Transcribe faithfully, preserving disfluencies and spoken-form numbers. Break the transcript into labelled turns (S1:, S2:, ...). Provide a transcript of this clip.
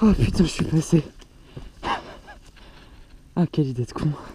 S1: Oh putain, je suis passé. Ah, quelle idée de con.